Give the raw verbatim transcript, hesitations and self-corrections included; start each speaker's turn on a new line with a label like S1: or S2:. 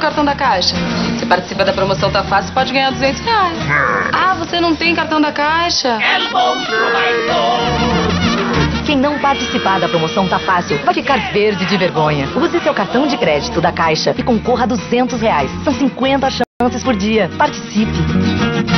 S1: cartão da Caixa. Você participa da promoção Tá Fácil e pode ganhar duzentos reais. Ah, você não tem cartão da Caixa?
S2: Quem não participar da promoção Tá Fácil vai ficar verde de vergonha. Use seu cartão de crédito da Caixa e concorra a duzentos reais. São cinquenta chances por dia. Participe!